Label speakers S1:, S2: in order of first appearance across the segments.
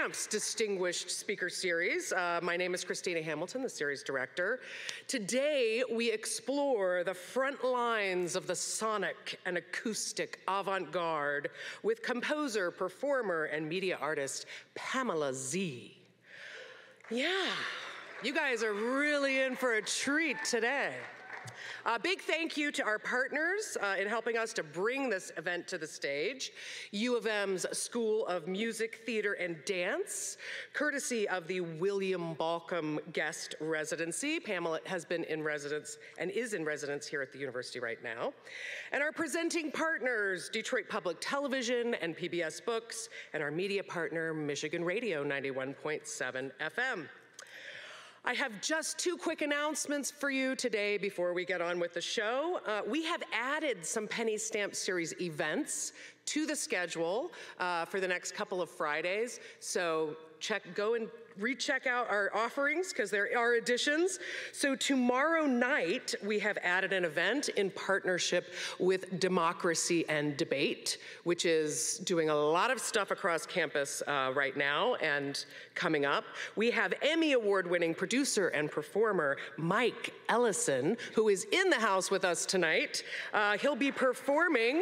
S1: Stamps Distinguished Speaker Series. My name is Christina Hamilton, the series director. Today, we explore the front lines of the sonic and acoustic avant-garde with composer, performer, and media artist Pamela Z. Yeah, you guys are really in for a treat today. A big thank you to our partners in helping us to bring this event to the stage. U of M's School of Music, Theater, and Dance, courtesy of the William Balcom Guest Residency. Pamela has been in residence and is in residence here at the university right now. And our presenting partners, Detroit Public Television and PBS Books, and our media partner, Michigan Radio 91.7 FM. I have just two quick announcements for you today before we get on with the show. We have added some Penny Stamp Series events to the schedule for the next couple of Fridays. So go and recheck out our offerings because there are additions. So tomorrow night, we have added an event in partnership with Democracy and Debate, which is doing a lot of stuff across campus right now and coming up. We have Emmy Award-winning producer and performer Mike Ellison, who is in the house with us tonight. He'll be performing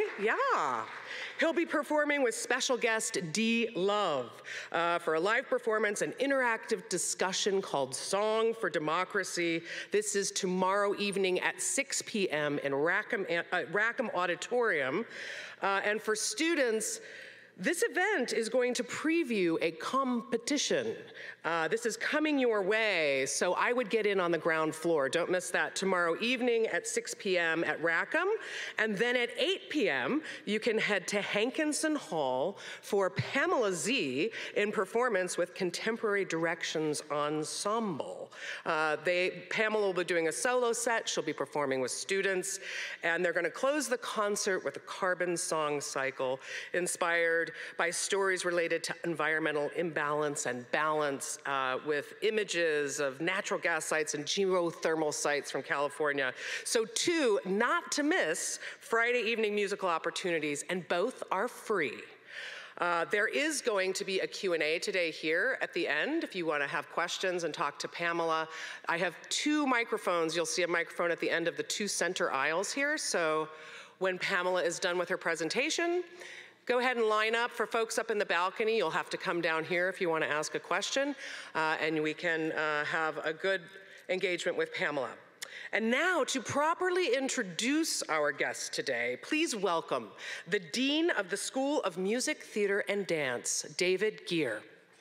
S1: with special guest D. Love for a live performance and interactive discussion called Song for Democracy. This is tomorrow evening at 6 p.m. in Rackham Auditorium. And for students, this event is going to preview a competition. This is coming your way, so I would get in on the ground floor. Don't miss that tomorrow evening at 6 p.m. at Rackham. And then at 8 p.m., you can head to Hankinson Hall for Pamela Z in performance with Contemporary Directions Ensemble. Pamela will be doing a solo set. She'll be performing with students. And they're going to close the concert with a carbon song cycle inspired by stories related to environmental imbalance and balance with images of natural gas sites and geothermal sites from California. So two not to miss Friday evening musical opportunities, and both are free. There is going to be a Q&A today here at the end if you want to have questions and talk to Pamela. I have two microphones. You'll see a microphone at the end of the two center aisles here. So when Pamela is done with her presentation, go ahead and line up. For folks up in the balcony, you'll have to come down here if you want to ask a question, and we can have a good engagement with Pamela. And now, to properly introduce our guest today, please welcome the Dean of the School of Music, Theater, and Dance, David Geer.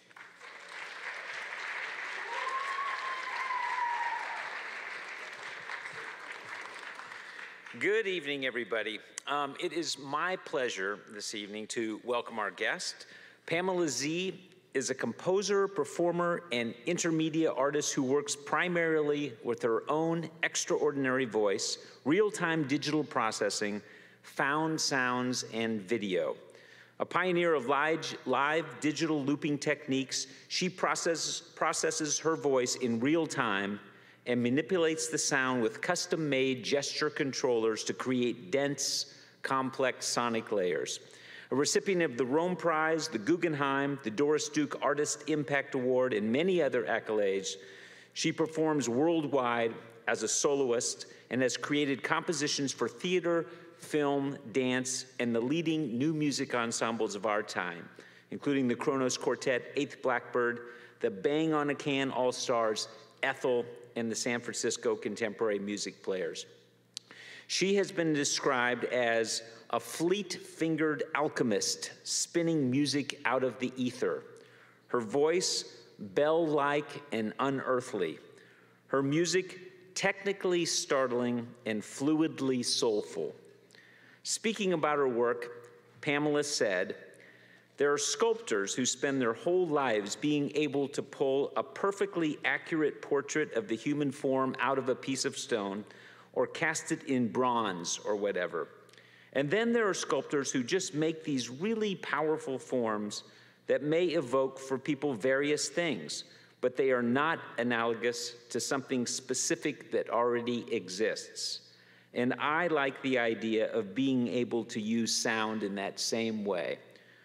S2: Good evening, everybody. It is my pleasure this evening to welcome our guest. Pamela Z is a composer, performer, and intermedia artist who works primarily with her own extraordinary voice, real-time digital processing, found sounds, and video. A pioneer of live digital looping techniques, she processes her voice in real time and manipulates the sound with custom-made gesture controllers to create dense, complex sonic layers. A recipient of the Rome Prize, the Guggenheim, the Doris Duke Artist Impact Award, and many other accolades, she performs worldwide as a soloist and has created compositions for theater, film, dance, and the leading new music ensembles of our time, including the Kronos Quartet, 8th Blackbird, the Bang on a Can All-Stars, Ethel, and the San Francisco Contemporary Music Players. She has been described as a fleet-fingered alchemist spinning music out of the ether. Her voice, bell-like and unearthly. Her music, technically startling and fluidly soulful. Speaking about her work, Pamela said, "There are sculptors who spend their whole lives being able to pull a perfectly accurate portrait of the human form out of a piece of stone or cast it in bronze or whatever. And then there are sculptors who just make these really powerful forms that may evoke for people various things, but they are not analogous to something specific that already exists. And I like the idea of being able to use sound in that same way."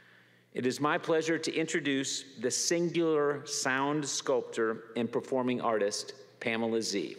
S2: It is my pleasure to introduce the singular sound sculptor and performing artist, Pamela Z.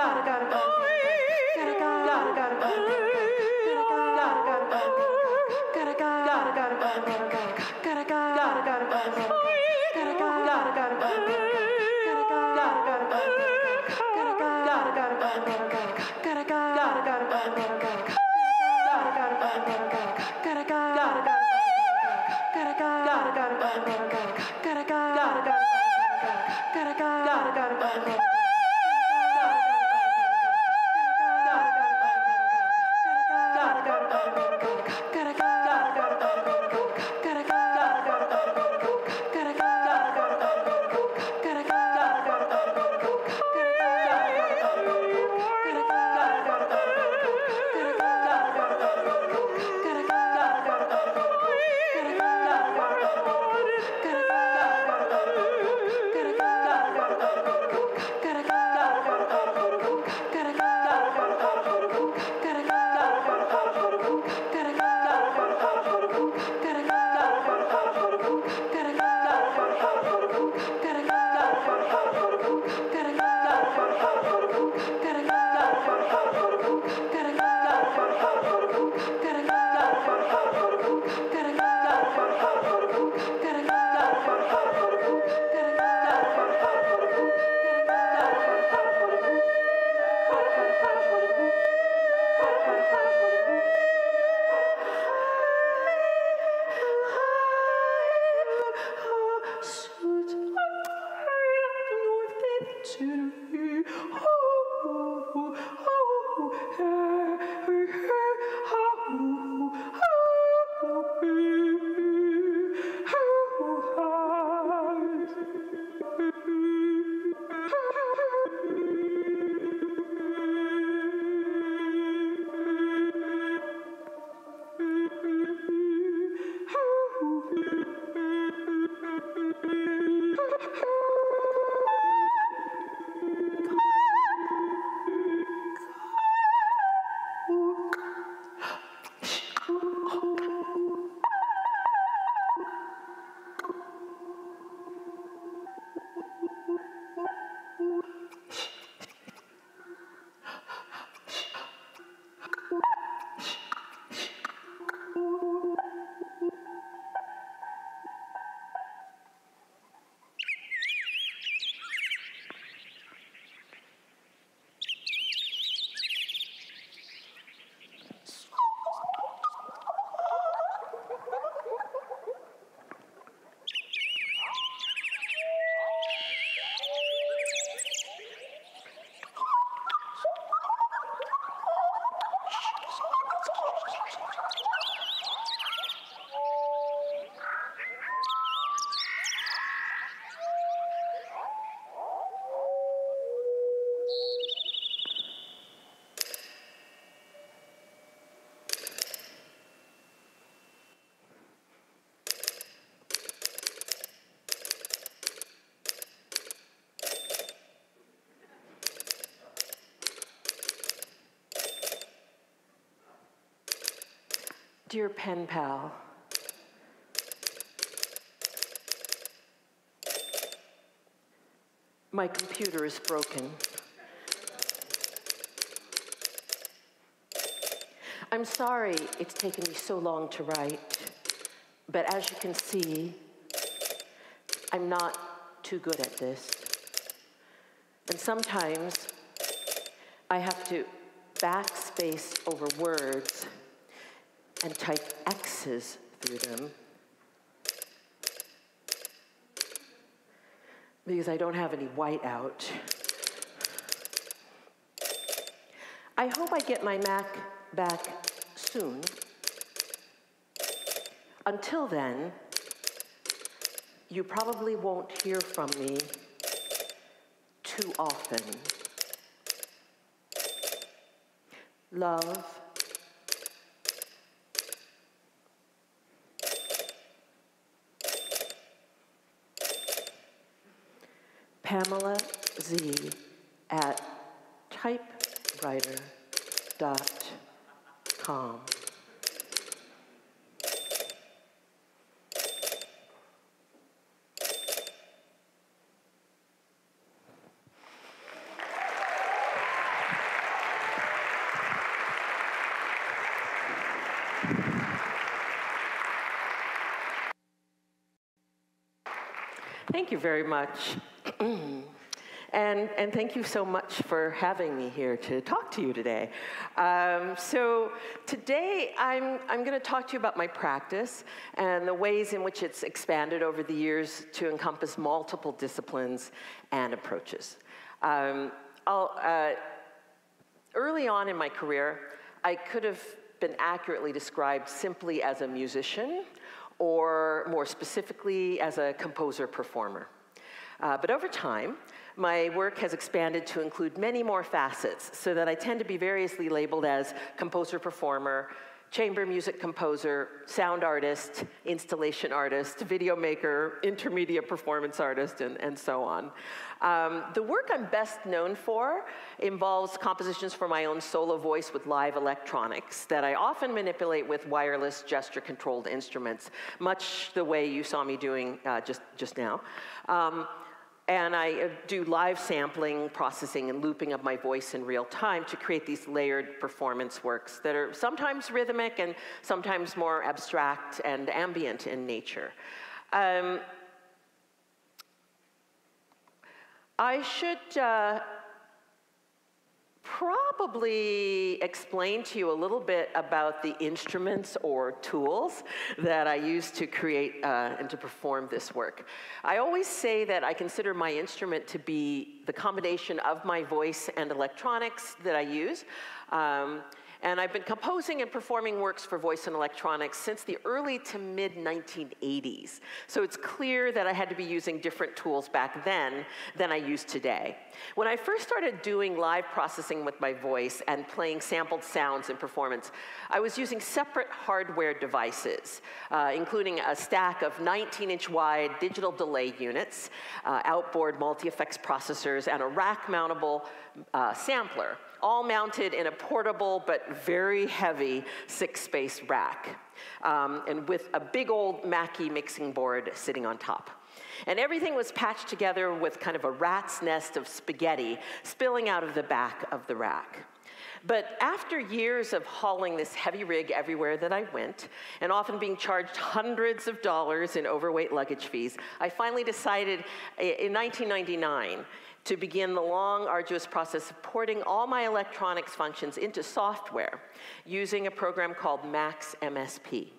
S3: Dear pen pal, my computer is broken. I'm sorry it's taken me so long to write, but as you can see, I'm not too good at this. And sometimes I have to backspace over words and type X's through them because I don't have any whiteout. I hope I get my Mac back soon. Until then, you probably won't hear from me too often. Love, Pamela Z at typewriter.com. Thank you very much. And thank you so much for having me here to talk to you today. So today I'm going to talk to you about my practice and the ways in which it's expanded over the years to encompass multiple disciplines and approaches. Early on in my career, I could have been accurately described simply as a musician, or more specifically as a composer-performer. But over time, my work has expanded to include many more facets, so that I tend to be variously labeled as composer-performer, chamber music composer, sound artist, installation artist, video maker, intermediate performance artist, and so on. The work I'm best known for involves compositions for my own solo voice with live electronics that I often manipulate with wireless gesture-controlled instruments, much the way you saw me doing just now. And I do live sampling, processing, and looping of my voice in real time to create these layered performance works that are sometimes rhythmic and sometimes more abstract and ambient in nature. I should probably explain to you a little bit about the instruments or tools that I use to create and to perform this work. I always say that I consider my instrument to be the combination of my voice and electronics that I use. And I've been composing and performing works for voice and electronics since the early to mid-1980s. So it's clear that I had to be using different tools back then than I use today. When I first started doing live processing with my voice and playing sampled sounds in performance, I was using separate hardware devices, including a stack of 19-inch wide digital delay units, outboard multi-effects processors, and a rack-mountable sampler, all mounted in a portable but very heavy 6-space rack, and with a big old Mackie mixing board sitting on top. And everything was patched together with kind of a rat's nest of spaghetti spilling out of the back of the rack. But after years of hauling this heavy rig everywhere that I went, and often being charged hundreds of dollars in overweight luggage fees, I finally decided in 1999 to begin the long, arduous process of porting all my electronics functions into software using a program called Max MSP.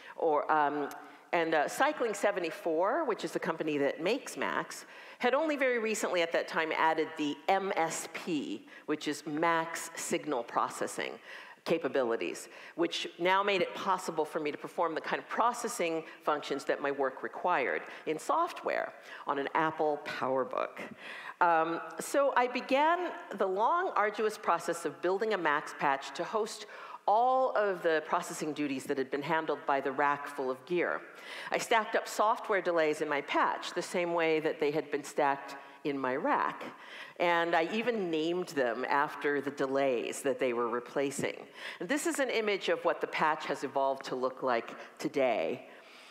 S3: Cycling 74, which is the company that makes Max, had only very recently at that time added the MSP, which is Max Signal Processing capabilities, which now made it possible for me to perform the kind of processing functions that my work required in software on an Apple PowerBook. So I began the long, arduous process of building a Max patch to host all of the processing duties that had been handled by the rack full of gear. I stacked up software delays in my patch the same way that they had been stacked in my rack. And I even named them after the delays that they were replacing. And this is an image of what the patch has evolved to look like today.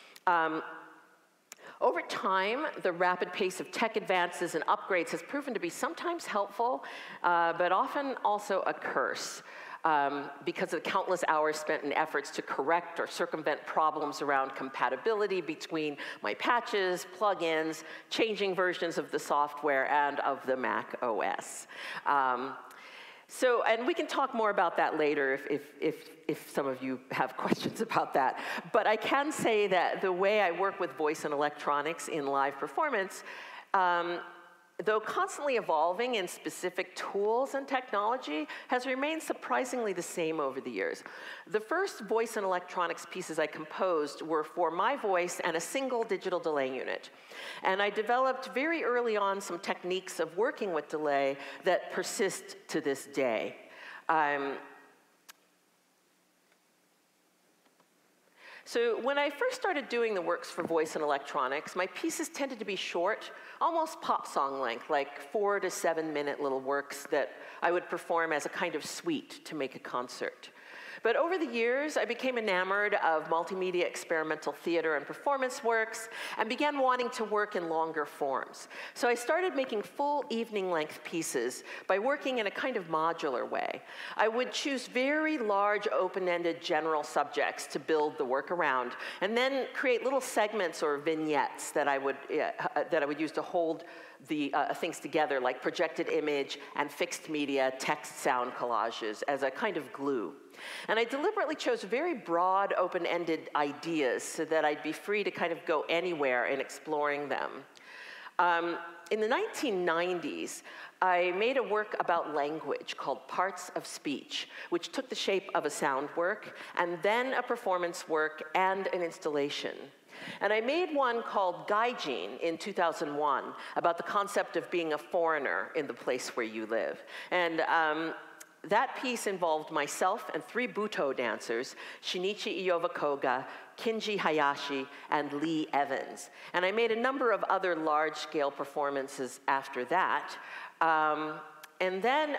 S3: Over time, the rapid pace of tech advances and upgrades has proven to be sometimes helpful, but often also a curse. Because of the countless hours spent in efforts to correct or circumvent problems around compatibility between my patches, plugins, changing versions of the software and of the Mac OS. And we can talk more about that later if some of you have questions about that. But I can say that the way I work with voice and electronics in live performance, though constantly evolving in specific tools and technology, has remained surprisingly the same over the years. The first voice and electronics pieces I composed were for my voice and a single digital delay unit. And I developed very early on some techniques of working with delay that persist to this day. So when I first started doing the works for voice and electronics, my pieces tended to be short, almost pop song length, like 4 to 7 minute little works that I would perform as a kind of suite to make a concert. But over the years, I became enamored of multimedia experimental theater and performance works and began wanting to work in longer forms. So I started making full evening-length pieces by working in a kind of modular way. I would choose very large, open-ended general subjects to build the work around, and then create little segments or vignettes that I would use to hold the things together, like projected image and fixed media, text, sound collages as a kind of glue. And I deliberately chose very broad, open-ended ideas so that I'd be free to kind of go anywhere in exploring them. In the 1990s, I made a work about language called Parts of Speech, which took the shape of a sound work, and then a performance work and an installation. And I made one called Gaijin in 2001 about the concept of being a foreigner in the place where you live. And that piece involved myself and 3 Buto dancers, Shinichi Iova Koga, Kinji Hayashi, and Lee Evans. And I made a number of other large-scale performances after that. And then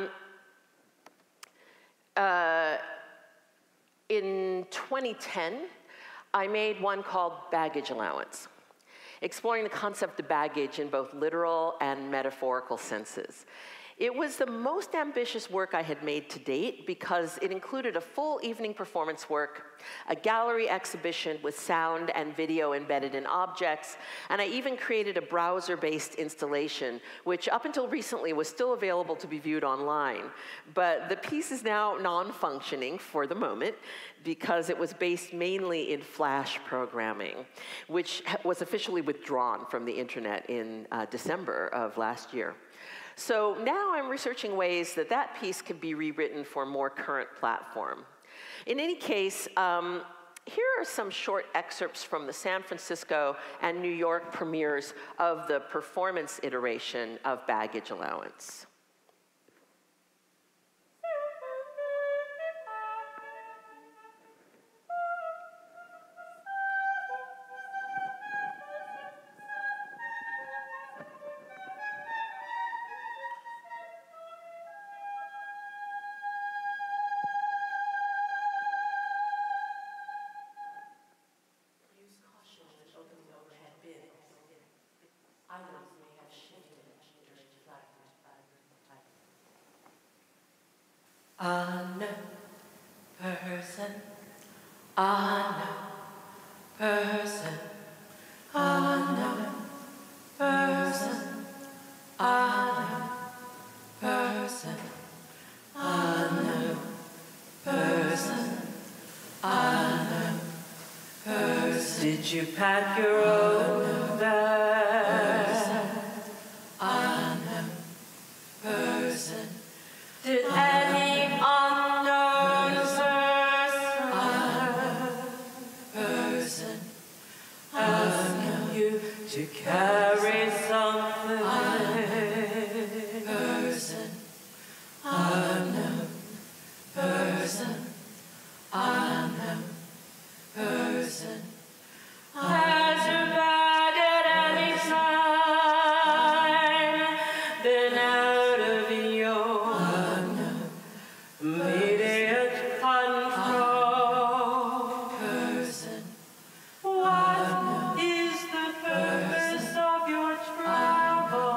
S3: in 2010, I made one called Baggage Allowance, exploring the concept of baggage in both literal and metaphorical senses. It was the most ambitious work I had made to date because it included a full evening performance work, a gallery exhibition with sound and video embedded in objects, and I even created a browser-based installation, which up until recently was still available to be viewed online. But the piece is now non-functioning for the moment because it was based mainly in Flash programming, which was officially withdrawn from the internet in December of last year. So now I'm researching ways that that piece could be rewritten for a more current platform. In any case, here are some short excerpts from the San Francisco and New York premieres of the performance iteration of Baggage Allowance. Unknown person, unknown person, unknown person, unknown person, unknown person, unknown person. Did you pack your own bag? Unknown person. Did any unknown person ask you to carry something? Person, unknown person, unknown person. Has your bag at any time been out of your immediate control? Person, what is the purpose of your travel?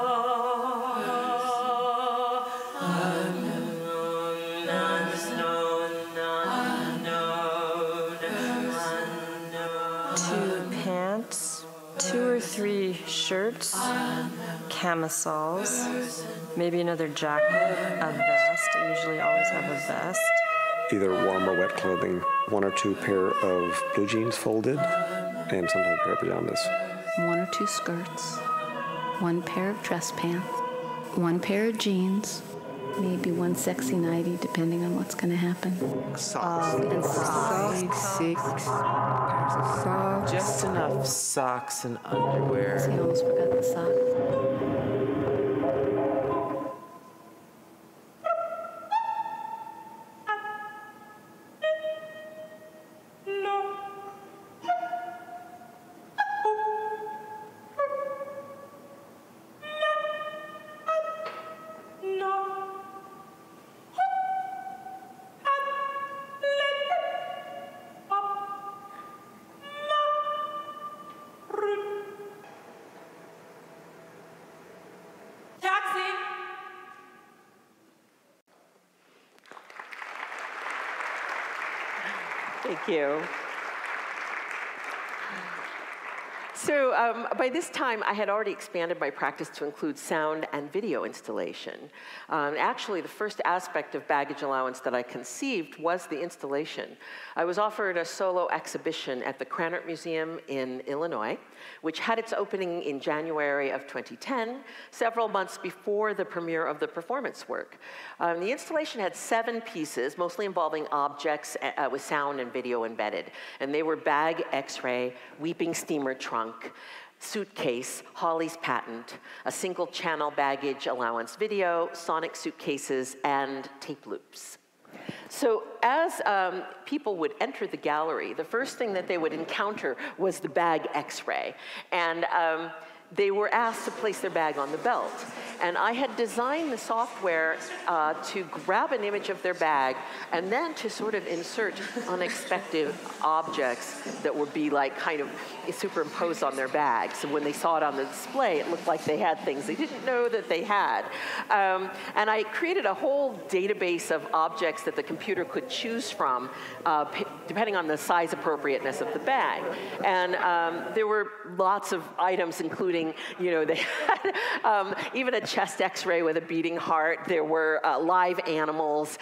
S3: Unknown, unknown.
S4: 2 pants, 2 or 3 shirts, camisoles, maybe another jacket, a vest. I usually always have a vest.
S5: Either warm or wet clothing, 1 or 2 pair of blue jeans folded, and sometimes a pair of pajamas.
S6: 1 or 2 skirts, 1 pair of dress pants, 1 pair of jeans, maybe 1 sexy nightie, depending on what's going to happen.
S5: Socks.
S6: And socks.
S7: 6 pairs of socks. Just enough socks and underwear.
S6: See, I almost forgot the socks.
S3: Thank you. So by this time, I had already expanded my practice to include sound and video installation. Actually, the first aspect of baggage allowance that I conceived was the installation. I was offered a solo exhibition at the Krannert Museum in Illinois, which had its opening in January of 2010, several months before the premiere of the performance work. The installation had 7 pieces, mostly involving objects with sound and video embedded. And they were bag X-ray, weeping steamer trunk, suitcase, Holly's patent, a single channel baggage allowance video, sonic suitcases, and tape loops. So as people would enter the gallery, the first thing that they would encounter was the bag X-ray. And they were asked to place their bag on the belt. And I had designed the software to grab an image of their bag and then to sort of insert unexpected objects that would be like kind of superimposed on their bag. So when they saw it on the display, it looked like they had things they didn't know that they had. And I created a whole database of objects that the computer could choose from, depending on the size appropriateness of the bag. And there were lots of items, including, you know, they had even a chest X-ray with a beating heart. There were live animals.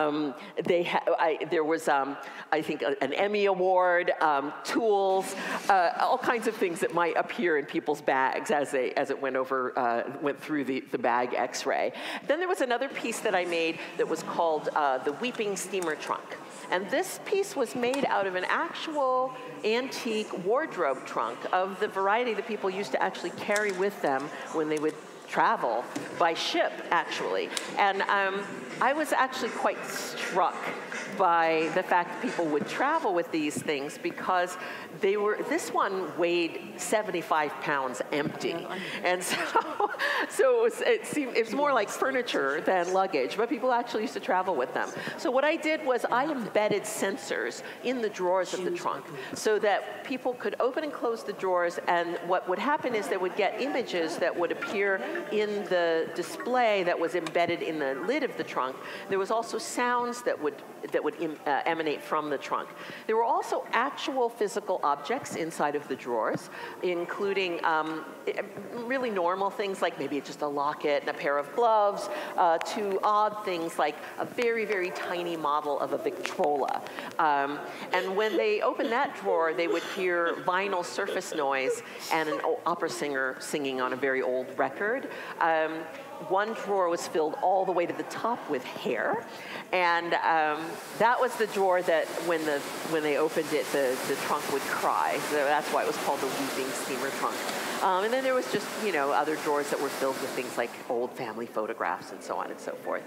S3: There was, I think, an Emmy Award, tools, all kinds of things that might appear in people's bags as it went through the bag X-ray. Then there was another piece that I made that was called the Weeping Steamer Trunk. And this piece was made out of an actual antique wardrobe trunk of the variety that people used to actually carry with them when they would travel by ship, actually. And I was actually quite struck by the fact that people would travel with these things because this one weighed 75 pounds empty. And so it was more like furniture than luggage, but people actually used to travel with them. So what I did was I embedded sensors in the drawers of the trunk so that people could open and close the drawers, and what would happen is they would get images that would appear in the display that was embedded in the lid of the trunk. There was also sounds that would emanate from the trunk. There were also actual physical objects inside of the drawers, including really normal things like maybe just a locket and a pair of gloves, to odd things like a very, very tiny model of a Victrola. And when they opened that drawer, they would hear vinyl surface noise and an opera singer singing on a very old record. One drawer was filled all the way to the top with hair, and that was the drawer that when they opened it, the trunk would cry. So that's why it was called the Weeping Steamer Trunk. And then there was just, you know, other drawers that were filled with things like old family photographs and so on and so forth.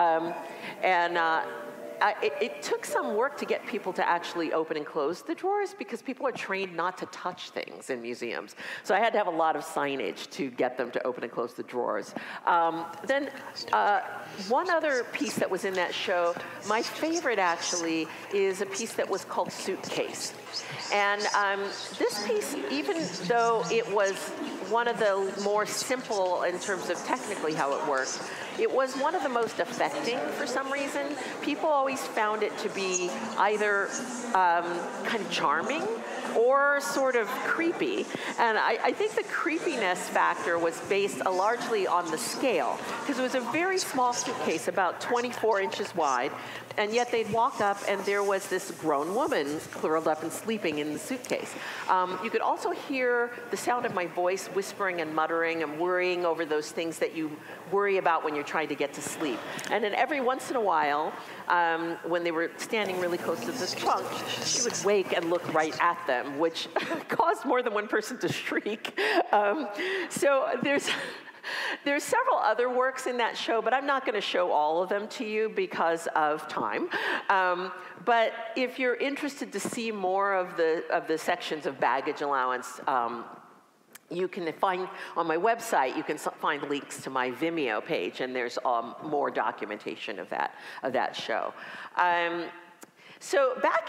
S3: It took some work to get people to actually open and close the drawers because people are trained not to touch things in museums. So I had to have a lot of signage to get them to open and close the drawers. Then one other piece that was in that show, my favorite actually, is a piece that was called Suitcase. And this piece, even though it was one of the more simple in terms of technically how it worked, it was one of the most affecting for some reason. People always found it to be either kind of charming or sort of creepy. And I think the creepiness factor was based largely on the scale, because it was a very small suitcase, about 24 inches wide, and yet they'd walk up and there was this grown woman curled up and sleeping in the suitcase. You could also hear the sound of my voice whispering and muttering and worrying over those things that you worry about when you're trying to get to sleep. And then every once in a while, when they were standing really close to the trunk, she would wake and look right at them, which caused more than one person to shriek. So there's several other works in that show, but I'm not going to show all of them to you because of time. But if you're interested to see more of the sections of baggage allowance, you can find on my website, you can find links to my Vimeo page, and there's more documentation of that show. So back in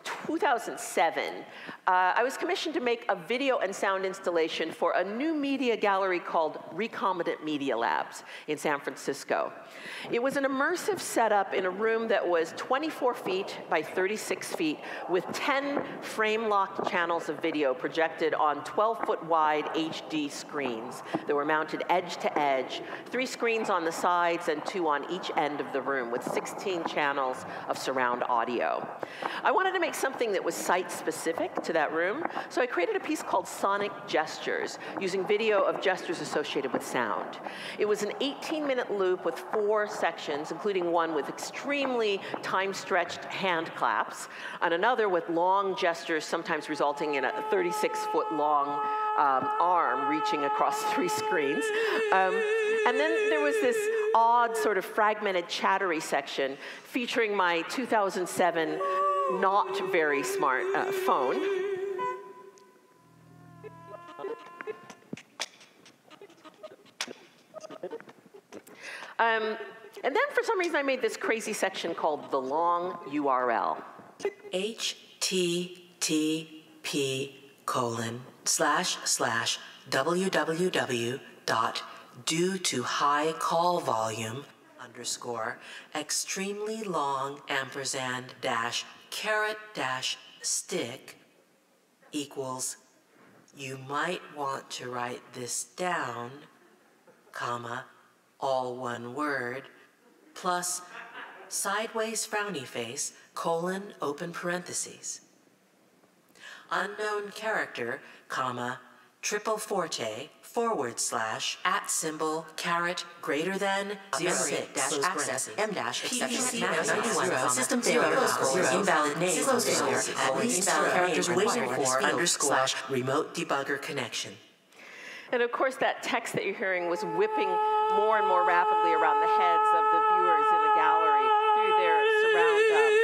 S3: 2007, I was commissioned to make a video and sound installation for a new media gallery called Recombinant Media Labs in San Francisco. It was an immersive setup in a room that was 24 feet by 36 feet with 10 frame-locked channels of video projected on 12-foot wide HD screens that were mounted edge to edge, 3 screens on the sides and 2 on each end of the room with 16 channels of surround audio. I wanted to make something that was site-specific to that room, so I created a piece called Sonic Gestures, using video of gestures associated with sound. It was an 18-minute loop with 4 sections, including one with extremely time-stretched hand claps, and another with long gestures, sometimes resulting in a 36-foot-long arm reaching across 3 screens. And then there was this odd, sort of fragmented, chattery section featuring my 2007 not very smart phone. And then for some reason I made this crazy section called the long URL.
S8: http://www.due-to-high-call-volume_extremely long &stick equals you might want to write this down, comma, all one word, plus sideways frowny face, colon, open parentheses. Unknown character, comma, triple forte, /@ caret greater than 06 dash access m dash exception 91 system failure invalid name at least characters waiting for _ remote debugger connection.
S3: And of course, that text that you're hearing was whipping more and more rapidly around the heads of the viewers in the gallery through their surround speaker system.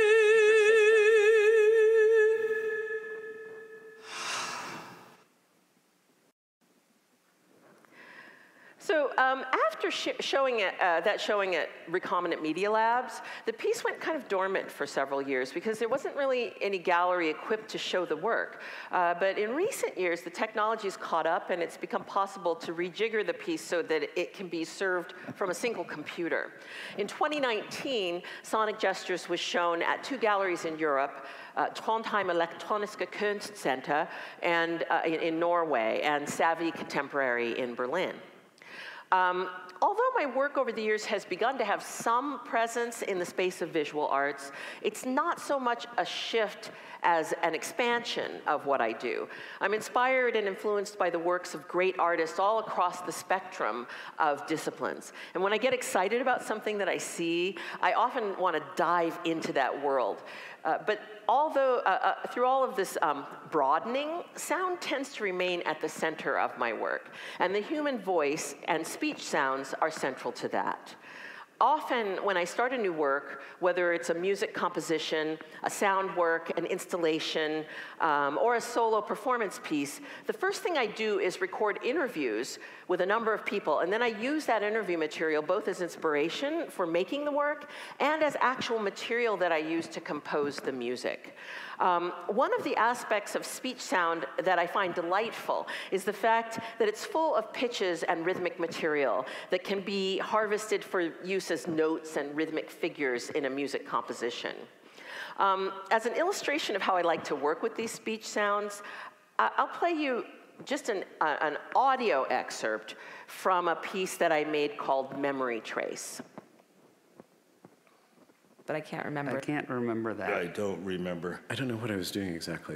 S3: So after showing it at Recombinant Media Labs, the piece went kind of dormant for several years because there wasn't really any gallery equipped to show the work. But in recent years, the technology's caught up and it's become possible to rejigger the piece so that it can be served from a single computer. In 2019, Sonic Gestures was shown at 2 galleries in Europe, Trondheim Elektroniske Kunstsenter and, in Norway, and Savvy Contemporary in Berlin. Although my work over the years has begun to have some presence in the space of visual arts, it's not so much a shift as an expansion of what I do. I'm inspired and influenced by the works of great artists all across the spectrum of disciplines. And when I get excited about something that I see, I often want to dive into that world. But although through all of this broadening, sound tends to remain at the center of my work. And the human voice and speech sounds are central to that. Often when I start a new work, whether it's a music composition, a sound work, an installation, or a solo performance piece, the first thing I do is record interviews with a number of people, and then I use that interview material both as inspiration for making the work and as actual material that I use to compose the music. One of the aspects of speech sound that I find delightful is the fact that it's full of pitches and rhythmic material that can be harvested for use as notes and rhythmic figures in a music composition. As an illustration of how I like to work with these speech sounds, I'll play you just an audio excerpt from a piece that I made called Memory Trace.
S4: But I can't remember.
S9: I can't remember that.
S10: I don't remember.
S5: I don't know what I was doing exactly.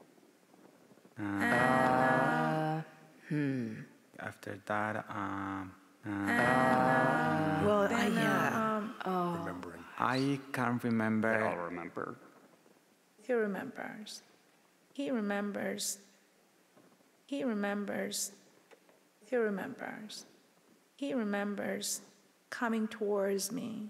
S9: After that,
S11: well, yeah.
S10: Remembering.
S9: I can't remember.
S5: I'll remember.
S11: He remembers. He remembers. He remembers. He remembers. He remembers coming towards me.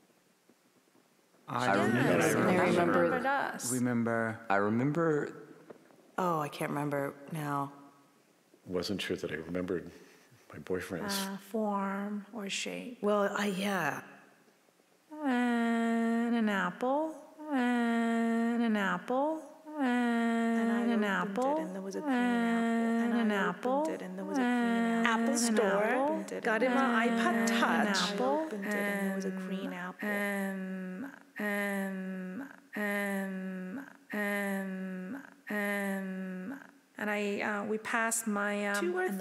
S9: I remember
S11: us.
S7: I remember. Oh, I can't remember now.
S5: Wasn't sure that I remembered my boyfriend's.
S11: Form or shape.
S7: Well, yeah.
S11: And an apple. And an apple. and an apple, and there was a green apple, and an apple, and there was a green apple. Apple Store, got in my iPod Touch, and there was a green apple, and we passed my and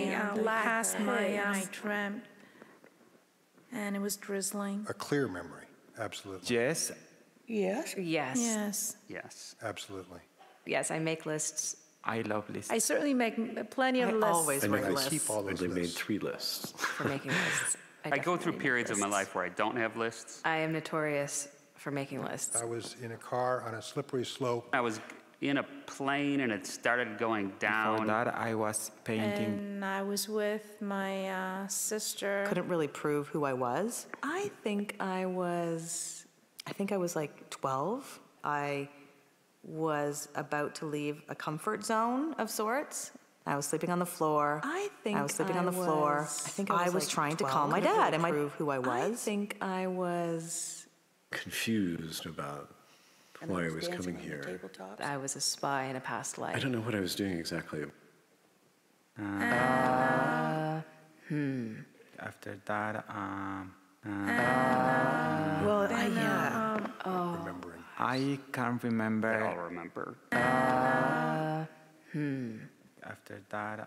S11: I dreamt, and it was drizzling.
S10: A clear memory, absolutely.
S9: Yes.
S4: Yes. Yes.
S11: Yes.
S9: Yes.
S10: Absolutely.
S4: Yes, I make lists.
S9: I love lists.
S11: I certainly make plenty of lists.
S12: Always make
S10: I
S12: lists.
S10: keep all those
S12: I only made
S10: lists.
S12: 3 lists.
S4: For making lists.
S13: I go through
S4: definitely make
S13: periods of my
S4: lists.
S13: life where I don't have lists.
S4: I am notorious for making lists.
S10: I was in a car on a slippery slope.
S13: I was in a plane and it started going
S9: For
S13: down.
S9: that, I was painting.
S11: And I was with my sister.
S12: Couldn't really prove who I was. I think I was like 12. I was about to leave a comfort zone of sorts. I was sleeping on the floor. I was sleeping on the floor. I think I was like trying to call my dad and prove who I was. I think I was Confused about why I was coming here.
S4: I was a spy in a past life.
S12: I don't know what I was doing exactly.
S9: After that,
S12: Well, yeah.
S10: Remembering.
S9: I can't remember.
S13: I'll remember.
S9: After that,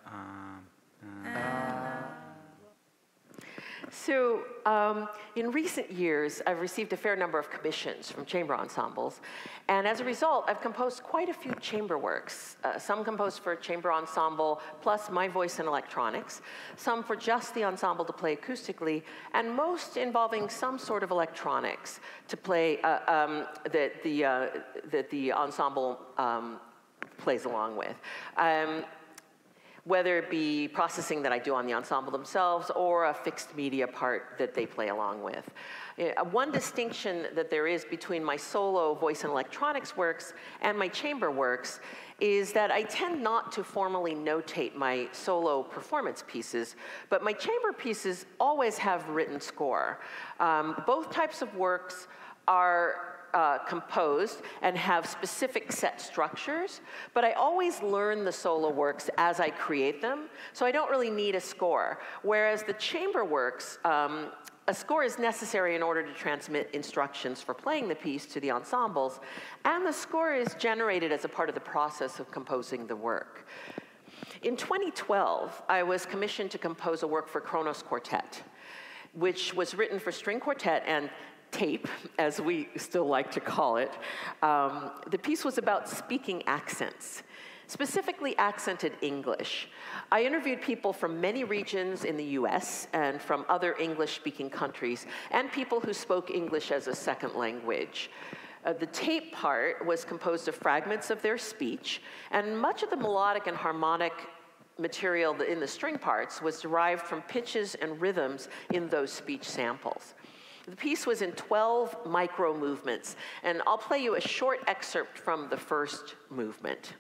S3: So, in recent years, I've received a fair number of commissions from chamber ensembles, and as a result, I've composed quite a few chamber works. Some composed for a chamber ensemble, plus my voice and electronics, some for just the ensemble to play acoustically, and most involving some sort of electronics to play that the ensemble plays along with. Whether it be processing that I do on the ensemble themselves or a fixed media part that they play along with. One distinction that there is between my solo voice and electronics works and my chamber works is that I tend not to formally notate my solo performance pieces, but my chamber pieces always have written score. Both types of works are composed and have specific set structures, but I always learn the solo works as I create them, so I don't really need a score. Whereas the chamber works, a score is necessary in order to transmit instructions for playing the piece to the ensembles, and the score is generated as a part of the process of composing the work. In 2012, I was commissioned to compose a work for Kronos Quartet, which was written for string quartet and tape, as we still like to call it. The piece was about speaking accents, specifically accented English. I interviewed people from many regions in the US and from other English-speaking countries, and people who spoke English as a second language. The tape part was composed of fragments of their speech, and much of the melodic and harmonic material in the string parts was derived from pitches and rhythms in those speech samples. The piece was in 12 micro movements, and I'll play you a short excerpt from the first movement.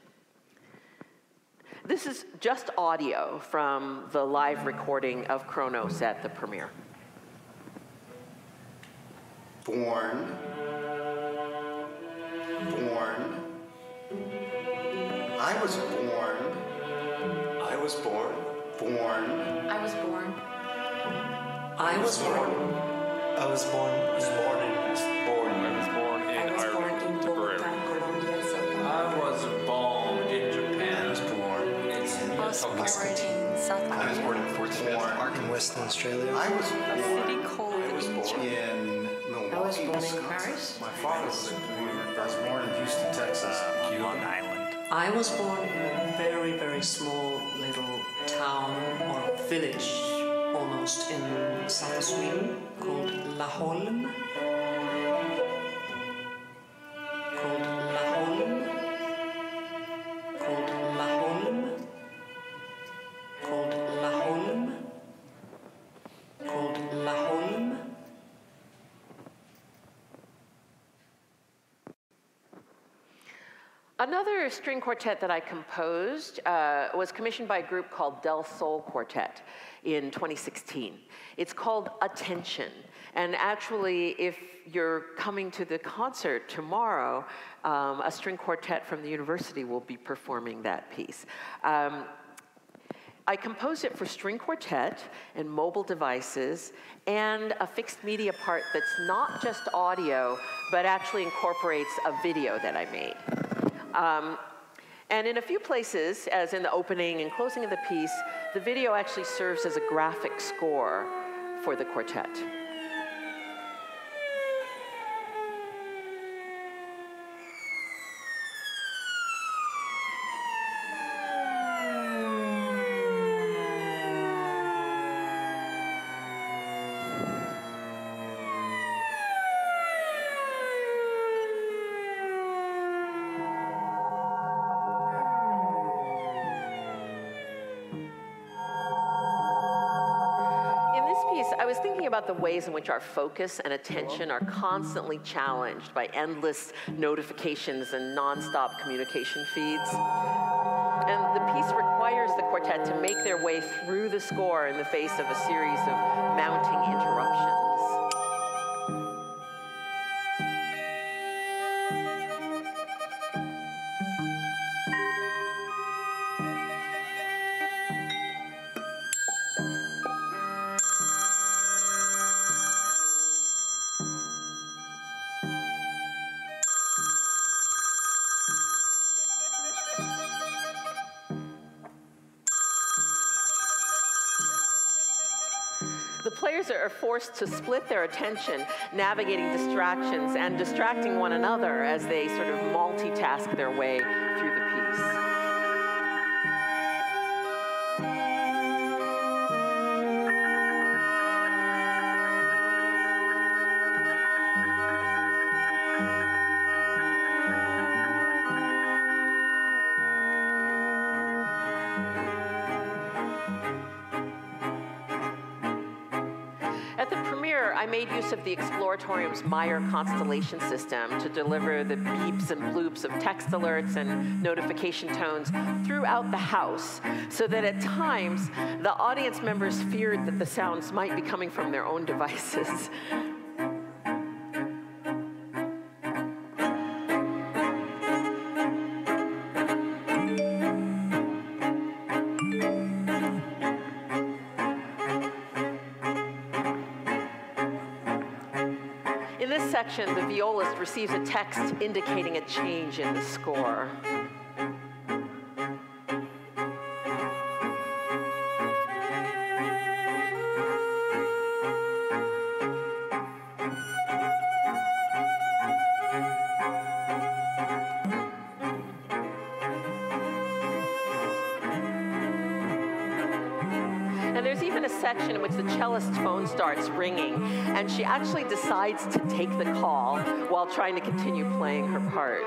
S3: This is just audio from the live recording of Kronos at the premiere.
S14: Born. I was born. I was born. Born.
S8: I was born.
S14: I was born.
S15: I was born. I was born in Ireland, Tipperary.
S2: I was born in Japan.
S15: I was born in
S8: South
S15: I was born in Fort Smith, in Western Australia.
S14: I was
S8: A city called
S14: in Milwaukee.
S8: I was born in Paris.
S14: My father's I was born in Houston, Texas.
S13: Long Island.
S8: I was born in a very, very small little town or village, almost in southern Sweden, called Laholm.
S3: Another string quartet that I composed was commissioned by a group called Del Sol Quartet in 2016. It's called Attention. And actually, if you're coming to the concert tomorrow, a string quartet from the university will be performing that piece. I composed it for string quartet and mobile devices and a fixed media part that's not just audio, but actually incorporates a video that I made. And in a few places, as in the opening and closing of the piece, the video actually serves as a graphic score for the quartet. I was thinking about the ways in which our focus and attention are constantly challenged by endless notifications and nonstop communication feeds. And the piece requires the quartet to make their way through the score in the face of a series of mounting interruptions. The players are forced to split their attention, navigating distractions and distracting one another as they sort of multitask their way through the piece. At the premiere, I made use of the Exploratorium's Meyer constellation system to deliver the beeps and bloops of text alerts and notification tones throughout the house, so that at times, the audience members feared that the sounds might be coming from their own devices. In this section, the violist receives a text indicating a change in the score. And there's even a section in which the cellist's phone starts ringing, and she actually decides to take the call while trying to continue playing her part.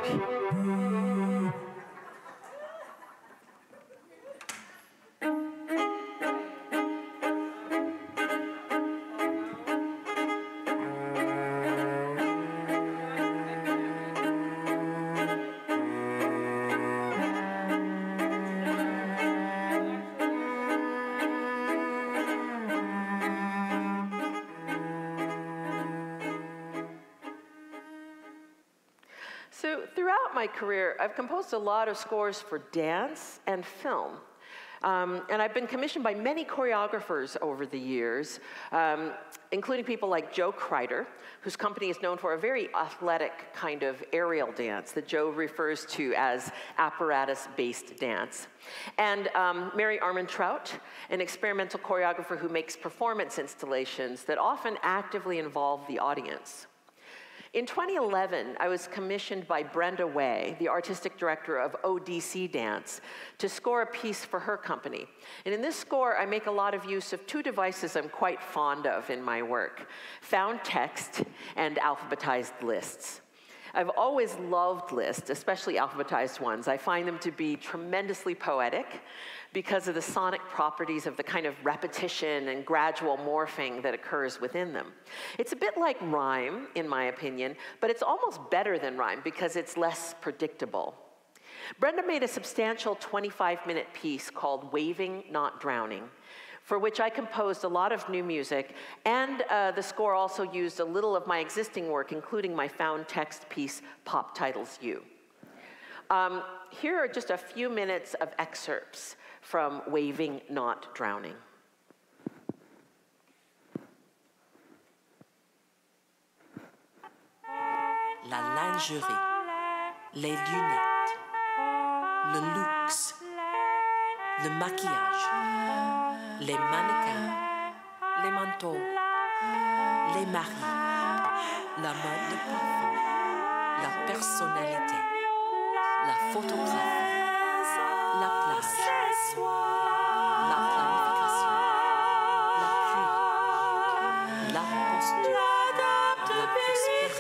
S3: So throughout my career, I've composed a lot of scores for dance and film. And I've been commissioned by many choreographers over the years, including people like Joe Kreider, whose company is known for a very athletic kind of aerial dance that Joe refers to as apparatus-based dance. And Mary Armentrout, an experimental choreographer who makes performance installations that often actively involve the audience. In 2011, I was commissioned by Brenda Way, the artistic director of ODC Dance, to score a piece for her company. And in this score, I make a lot of use of two devices I'm quite fond of in my work: found text and alphabetized lists. I've always loved lists, especially alphabetized ones. I find them to be tremendously poetic because of the sonic properties of the kind of repetition and gradual morphing that occurs within them. It's a bit like rhyme, in my opinion, but it's almost better than rhyme because it's less predictable. Brenda made a substantial 25-minute piece called Waving, Not Drowning, for which I composed a lot of new music, and the score also used a little of my existing work, including my found text piece, Pop Titles You. Here are just a few minutes of excerpts from Waving, Not Drowning.
S8: La lingerie, les lunettes, le luxe, le maquillage, les mannequins, les manteaux, les maris, la mode de parfum, la personnalité, la photographie, la plage, la planification, la pluie, la posture, la prospérité.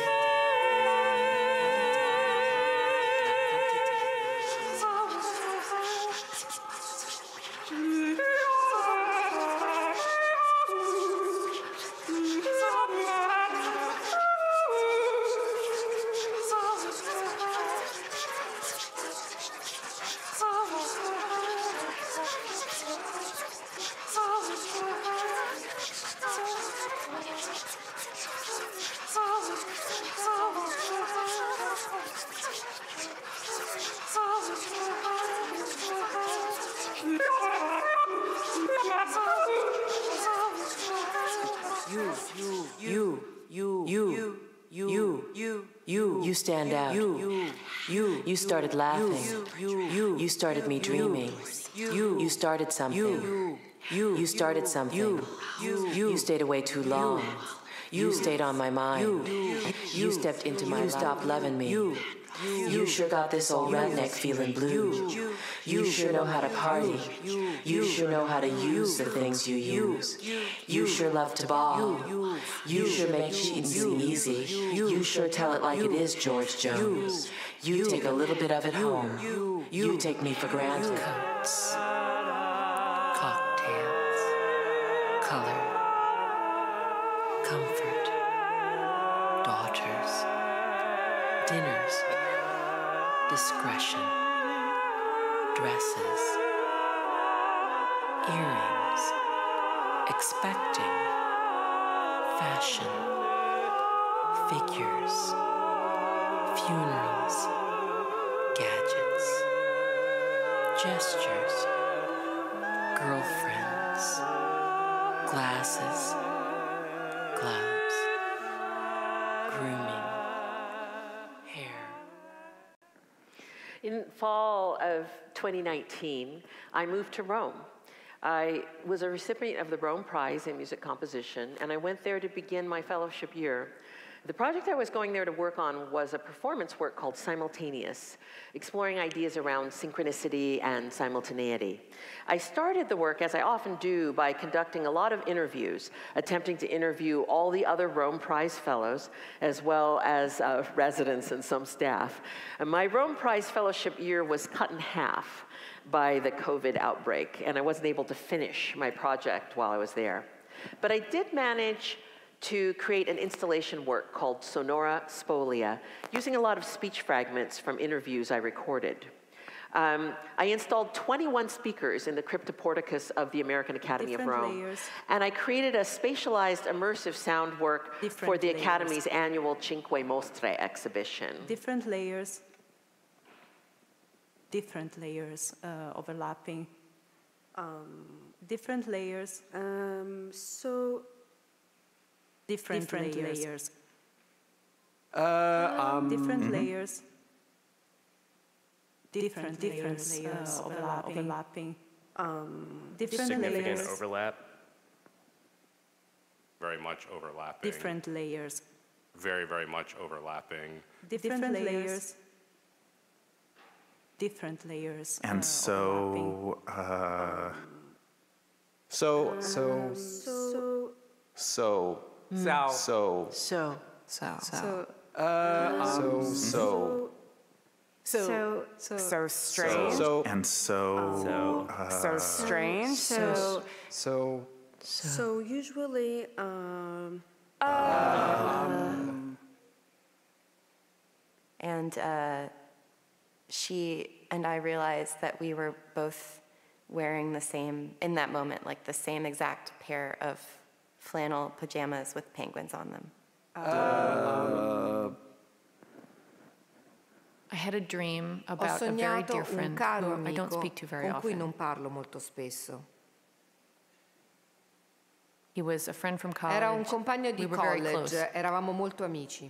S8: You stand out. You started laughing. You started me dreaming. You started something. You started something. You stayed away too long. You stayed on my mind. You stepped into my life. You stopped loving me. You sure got this old redneck feeling blue. You sure know how to party. You sure know how to use the things you use. You sure love to ball. You sure make cheating seem easy. You sure tell it like it is, George Jones. You take a little bit of it home. You take me for granted. Coats, cocktails, color, comfort, daughters, dinners, discretion, dresses, earrings, expecting, fashion, figures, funerals, gadgets, gestures, girlfriends, glasses, gloves, grooming, hair.
S3: In fall of 2019, I moved to Rome. I was a recipient of the Rome Prize in Music Composition, and I went there to begin my fellowship year. The project I was going there to work on was a performance work called Simultaneous, exploring ideas around synchronicity and simultaneity. I started the work, as I often do, by conducting a lot of interviews, attempting to interview all the other Rome Prize fellows, as well as residents and some staff. And my Rome Prize fellowship year was cut in half by the COVID outbreak, and I wasn't able to finish my project while I was there. But I did manage to create an installation work called Sonora Spolia, using a lot of speech fragments from interviews I recorded. I installed 21 speakers in the cryptoporticus of the American Academy of Rome. And I created a spatialized immersive sound work for the Academy's annual Cinque Mostre exhibition.
S11: Different layers, overlapping. Different layers. Different layers. Different layers. Different layers overlapping. Different
S16: significant
S11: layers.
S16: Overlap. Very much overlapping.
S11: Different layers.
S16: Very, very much overlapping.
S11: Different layers. Different layers.
S17: And so,
S18: So usually,
S17: she and I realized that we were both wearing the same, in that moment, like the same exact pair of flannel pajamas with penguins on them.
S19: I had a dream about a very dear friend who I don't speak to very
S18: con cui
S19: often.
S18: non parlo molto spesso.
S19: He was a friend from college.
S18: Era un compagno di
S19: We were very
S18: college,
S19: close.
S18: eravamo molto amici.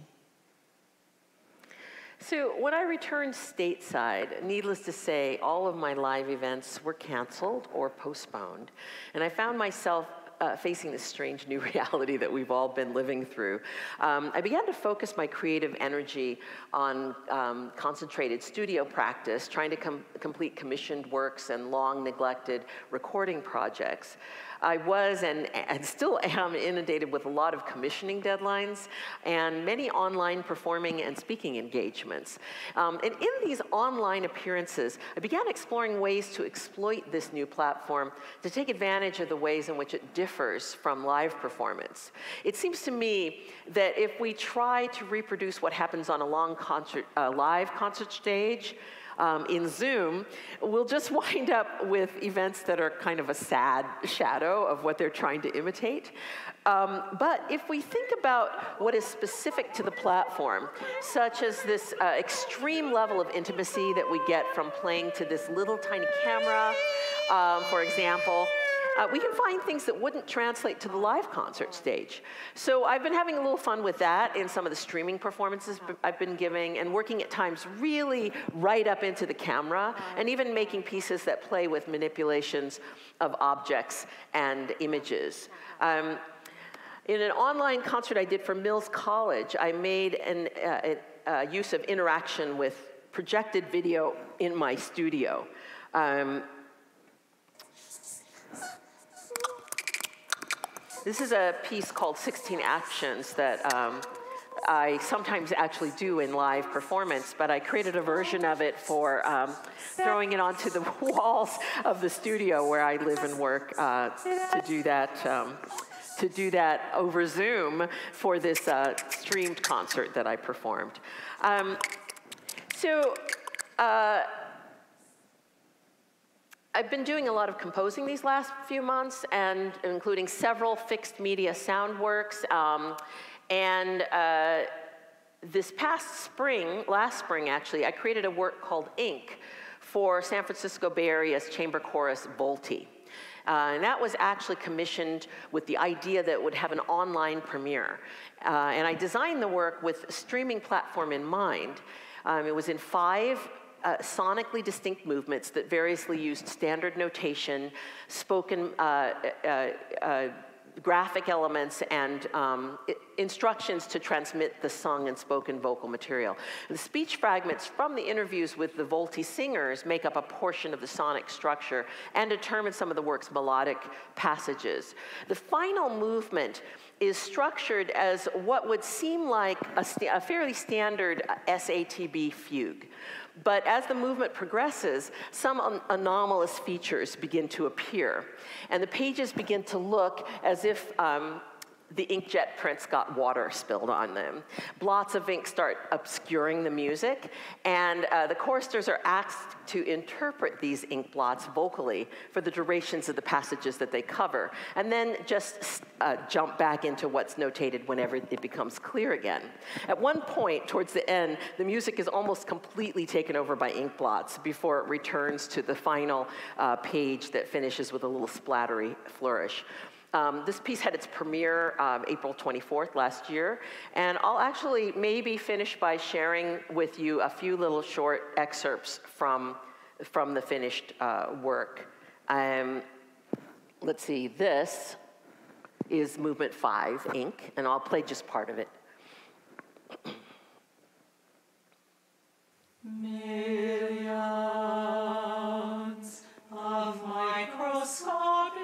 S3: So when I returned stateside, needless to say, all of my live events were canceled or postponed. And I found myself facing this strange new reality that we've all been living through. I began to focus my creative energy on concentrated studio practice, trying to complete commissioned works and long neglected recording projects. I was and still am inundated with a lot of commissioning deadlines and many online performing and speaking engagements. And in these online appearances, I began exploring ways to exploit this new platform to take advantage of the ways in which it differs from live performance. It seems to me that if we try to reproduce what happens on a live concert stage, in Zoom, we'll just wind up with events that are kind of a sad shadow of what they're trying to imitate. But if we think about what is specific to the platform, such as this extreme level of intimacy that we get from playing to this little tiny camera, for example, we can find things that wouldn't translate to the live concert stage. So I've been having a little fun with that in some of the streaming performances I've been giving, and working at times really right up into the camera, and even making pieces that play with manipulations of objects and images. In an online concert I did for Mills College, I made use of interaction with projected video in my studio. This is a piece called 16 Actions that I sometimes actually do in live performance, but I created a version of it for throwing it onto the walls of the studio where I live and work to do that over Zoom for this streamed concert that I performed. I've been doing a lot of composing these last few months, and including several fixed media sound works. This past spring, last spring actually, I created a work called Ink for San Francisco Bay Area's chamber chorus Volti. And that was actually commissioned with the idea that it would have an online premiere. And I designed the work with a streaming platform in mind. It was in 5 sonically distinct movements that variously used standard notation, spoken graphic elements, and instructions to transmit the sung and spoken vocal material. The speech fragments from the interviews with the Volti singers make up a portion of the sonic structure and determine some of the work's melodic passages. The final movement is structured as what would seem like a fairly standard SATB fugue. But as the movement progresses, some anomalous features begin to appear. And the pages begin to look as if the inkjet prints got water spilled on them. Blots of ink start obscuring the music, and the choristers are asked to interpret these ink blots vocally for the durations of the passages that they cover, and then just jump back into what's notated whenever it becomes clear again. At one point, towards the end, the music is almost completely taken over by ink blots before it returns to the final page that finishes with a little splattery flourish. This piece had its premiere April 24th last year, and I'll actually maybe finish by sharing with you a few little short excerpts from the finished work. Let's see, this is movement 5, Ink, and I'll play just part of it.
S20: Millions of microscopic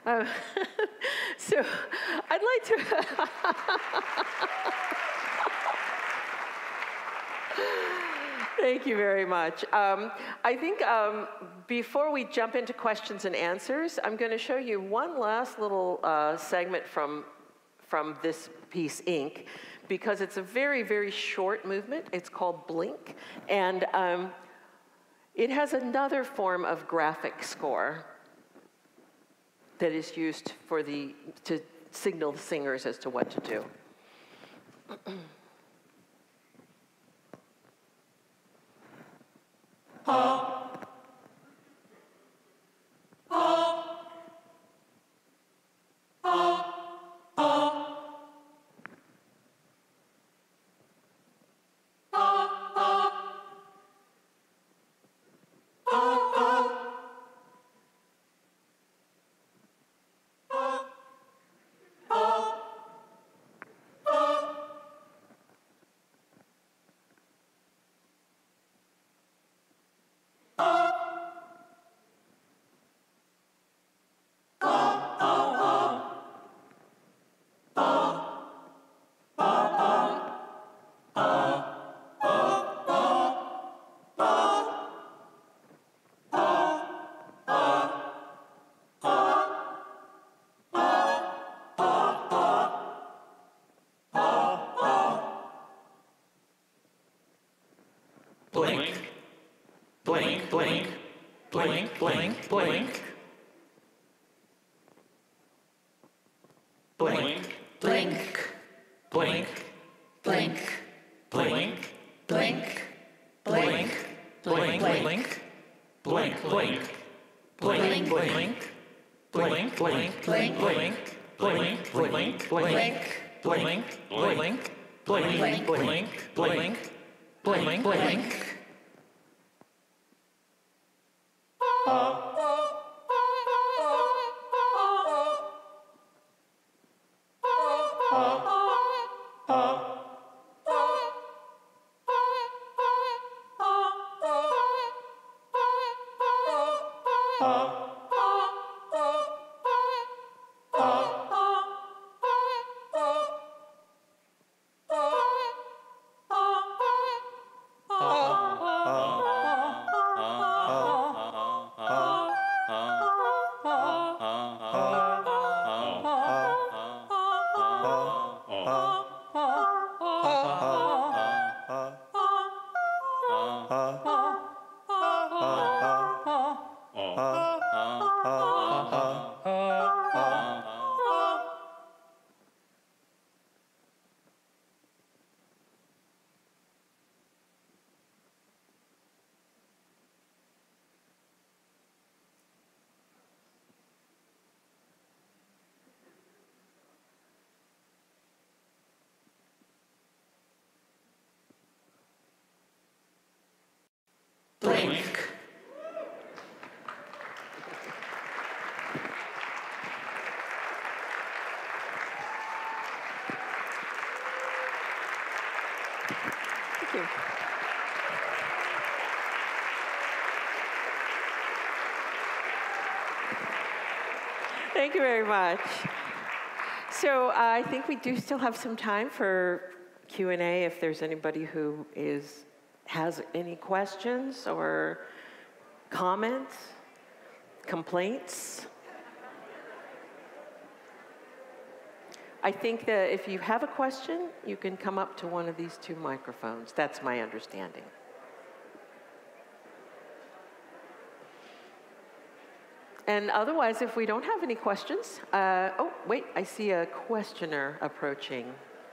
S3: So I'd like to. Thank you very much. I think before we jump into questions and answers, I'm going to show you one last little segment from this piece, Inc., because it's a very, very short movement. It's called Blink, and it has another form of graphic score that is used for to signal the singers as to what to do. Thank you. Thank you very much. So I think we do still have some time for Q&A if there's anybody who has any questions or comments, complaints. I think that if you have a question, you can come up to one of these two microphones. That's my understanding. And otherwise, if we don't have any questions, oh, wait, I see a questioner approaching.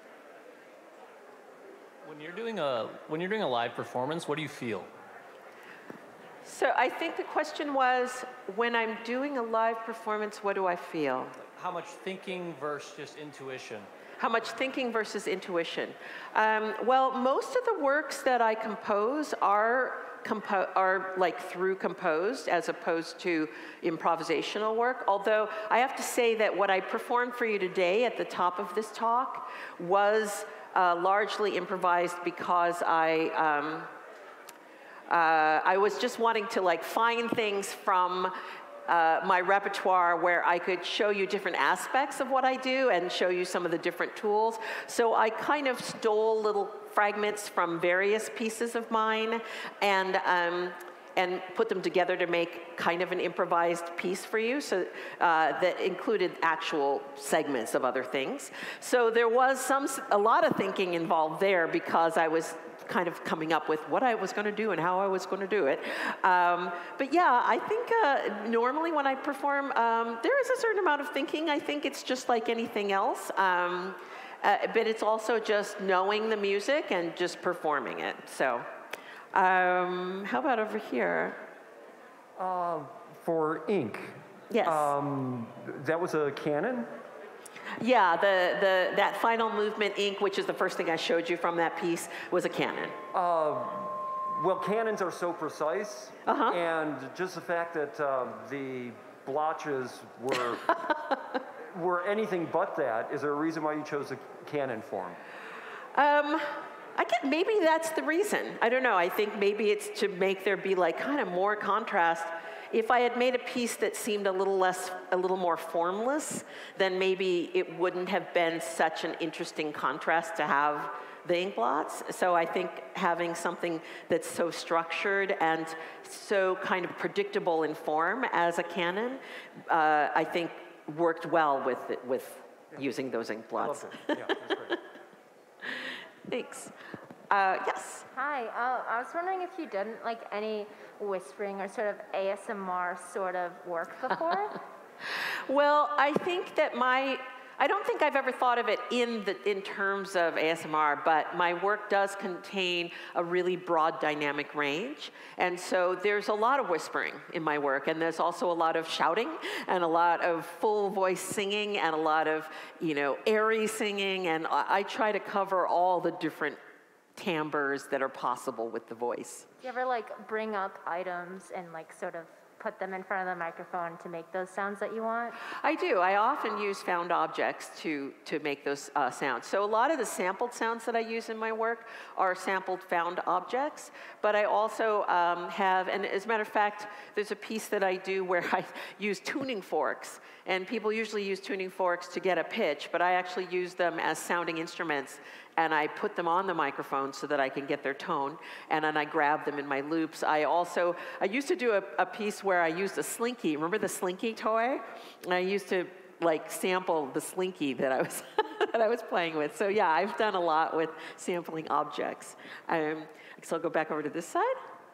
S21: When you're doing a live performance, what do you feel?
S3: So I think the question was, when I'm doing a live performance, what do I feel?
S21: How much thinking versus just intuition?
S3: How much thinking versus intuition? Well, most of the works that I compose are like through composed as opposed to improvisational work. Although I have to say that what I performed for you today at the top of this talk was largely improvised because I was just wanting to like find things from my repertoire where I could show you different aspects of what I do and show you some of the different tools. So I kind of stole little fragments from various pieces of mine and put them together to make kind of an improvised piece for you, so that included actual segments of other things. So there was a lot of thinking involved there because I was kind of coming up with what I was going to do and how I was going to do it. But yeah, I think normally when I perform, there is a certain amount of thinking. I think it's just like anything else. But it's also just knowing the music and just performing it. So how about over here?
S1: For ink.
S3: Yes.
S1: That was a Canon?
S3: Yeah, that final movement ink, which is the first thing I showed you from that piece, was a Canon.
S1: Well, Canons are so precise, and just the fact that the blotches were anything but that, is there a reason why you chose the Canon form?
S3: Maybe that's the reason. I don't know. I think maybe it's to make there be like kind of more contrast. If I had made a piece that seemed a little more formless, then maybe it wouldn't have been such an interesting contrast to have the ink blots. So I think having something that's so structured and so kind of predictable in form as a Canon, I think worked well with using those ink blots.
S1: I loved it. Yeah, that's great.
S3: Thanks. Yes.
S22: Hi. I was wondering if you did like any whispering or sort of ASMR sort of work before?
S3: Well, I think that I don't think I've ever thought of it in terms of ASMR, but my work does contain a really broad dynamic range. And so there's a lot of whispering in my work, and there's also a lot of shouting and a lot of full voice singing and a lot of, airy singing, and I try to cover all the different timbres that are possible with the voice.
S22: Do you ever like bring up items and like sort of put them in front of the microphone to make those sounds that you want?
S3: I do. I often use found objects to make those sounds. So a lot of the sampled sounds that I use in my work are sampled found objects, but I also have, and as a matter of fact, there's a piece that I do where I use tuning forks, and people usually use tuning forks to get a pitch, but I actually use them as sounding instruments, and I put them on the microphone so that I can get their tone, and then I grab them in my loops. I used to do a piece where I used a slinky. Remember the slinky toy? And I used to like sample the slinky that I was that I was playing with. So yeah, I've done a lot with sampling objects. So I'll go back over to this side.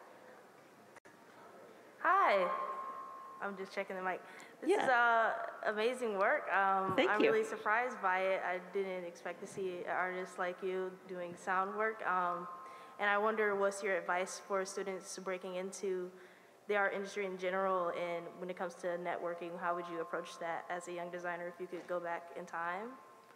S23: Hi. I'm just checking the mic. This is amazing work.
S3: Thank
S23: I'm
S3: you.
S23: really surprised by it. I didn't expect to see an artist like you doing sound work. And I wonder, what's your advice for students breaking into the art industry in general, and when it comes to networking, how would you approach that as a young designer if you could go back in time?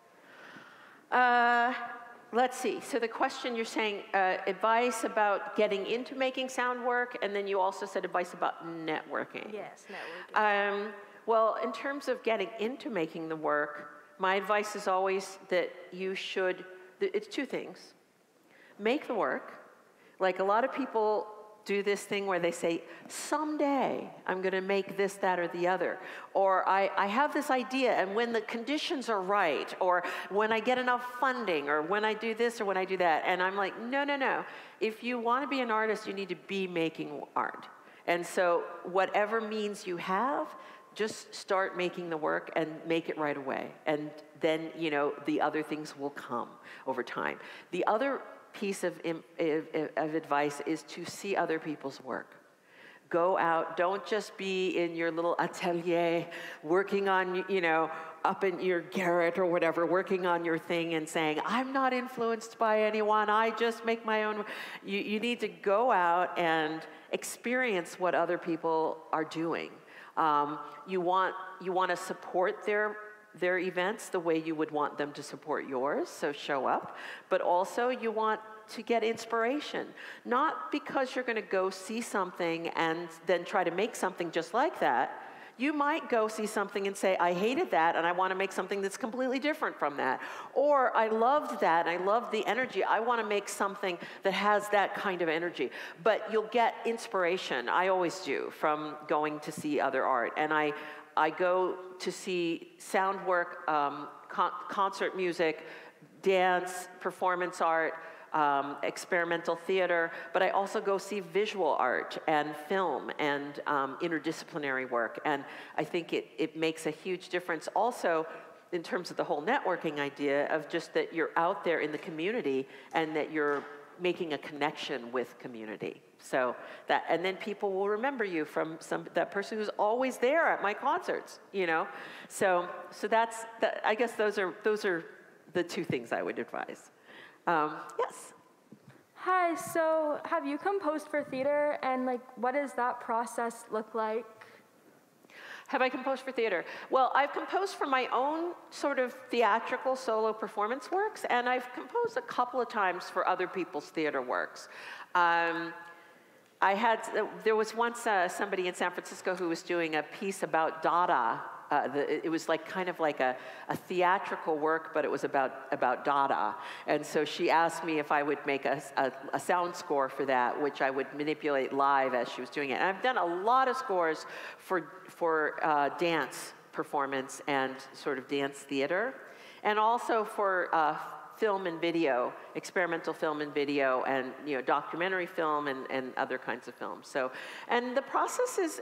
S3: Let's see. So the question, you're saying advice about getting into making sound work, and then you also said advice about networking.
S23: Yes, networking.
S3: Well, in terms of getting into making the work, my advice is always that you should, it's two things. Make the work. Like a lot of people do this thing where they say, someday I'm going to make this, that, or the other. Or I have this idea, and when the conditions are right, or when I get enough funding, or when I do this or when I do that. And I'm like, no, no, no. If you want to be an artist, you need to be making art. And so whatever means you have, just start making the work and make it right away. And then, the other things will come over time. The other piece of advice is to see other people's work. Go out, don't just be in your little atelier working on, up in your garret or whatever, working on your thing and saying, I'm not influenced by anyone, I just make my own. You need to go out and experience what other people are doing. You want to support their events the way you would want them to support yours, so show up. But also you want to get inspiration, not because you're going to go see something and then try to make something just like that. You might go see something and say, I hated that, and I want to make something that's completely different from that. Or I loved that, and I loved the energy. I want to make something that has that kind of energy. But you'll get inspiration, I always do, from going to see other art. And I go to see sound work, concert music, dance, performance art, experimental theater, but I also go see visual art and film and interdisciplinary work. And I think it makes a huge difference also in terms of the whole networking idea of just that you're out there in the community and that you're making a connection with community. So that, and then people will remember you from that person who's always there at my concerts, you know? So that's, I guess those are the two things I would advise. Yes.
S5: Hi, so have you composed for theater, and like, what does that process look like?
S3: Have I composed for theater? Well, I've composed for my own sort of theatrical solo performance works, and I've composed a couple of times for other people's theater works. There was once somebody in San Francisco who was doing a piece about Dada. It was like kind of like a theatrical work, but it was about Dada. And so she asked me if I would make a sound score for that, which I would manipulate live as she was doing it. And I've done a lot of scores for dance performance and sort of dance theater, and also for film and video, experimental film and video, and documentary film and other kinds of films. So, and the process is.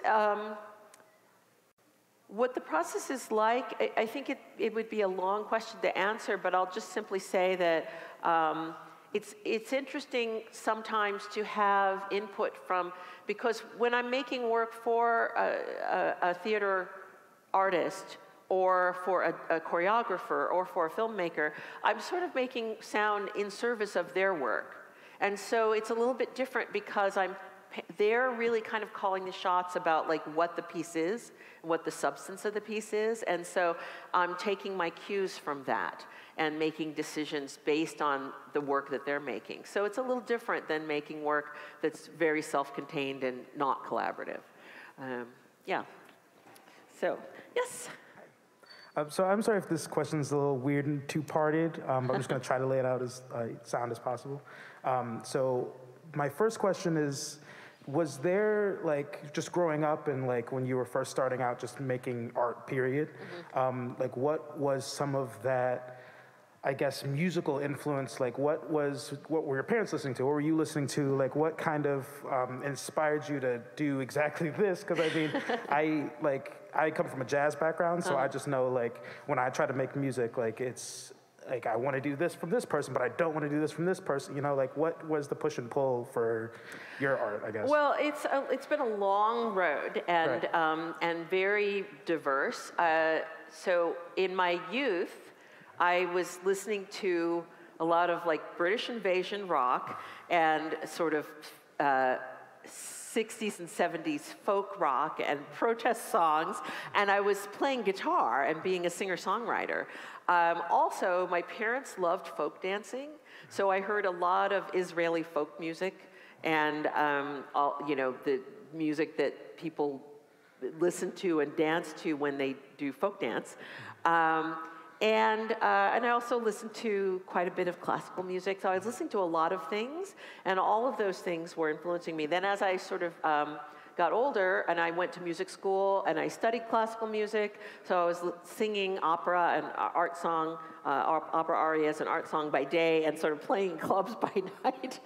S3: What the process is like, I think it would be a long question to answer, but I'll just simply say that it's interesting sometimes to have input from, because when I'm making work for a theater artist or for a choreographer or for a filmmaker, I'm sort of making sound in service of their work. And so it's a little bit different because they're really kind of calling the shots about like what the piece is, what the substance of the piece is, and so I'm taking my cues from that and making decisions based on the work that they're making. So it's a little different than making work that's very self-contained and not collaborative. Yeah. So, yes.
S6: So I'm sorry if this question is a little weird and two-parted, but I'm just going to try to lay it out as sound as possible. So my first question is, was there, like, just growing up and, like, when you were first starting out just making art, period, like, what was some of that, I guess, musical influence? Like, what were your parents listening to? What were you listening to? Like, what kind of inspired you to do exactly this? Because, I mean, I come from a jazz background, so I just know, like, when I try to make music, like, it's, like, I want to do this from this person, but I don't want to do this from this person. You know, like, what was the push and pull for your art, I guess?
S3: Well, it's been a long road and
S6: Right.
S3: And very diverse. So in my youth, I was listening to a lot of like British invasion rock and sort of 60s and 70s folk rock and protest songs, and I was playing guitar and being a singer-songwriter. Also, my parents loved folk dancing, so I heard a lot of Israeli folk music and the music that people listen to and dance to when they do folk dance. And I also listened to quite a bit of classical music. So I was listening to a lot of things, and all of those things were influencing me. Then as I sort of got older, and I went to music school, and I studied classical music, so I was singing opera and art song, opera arias and art song by day, and sort of playing in clubs by night.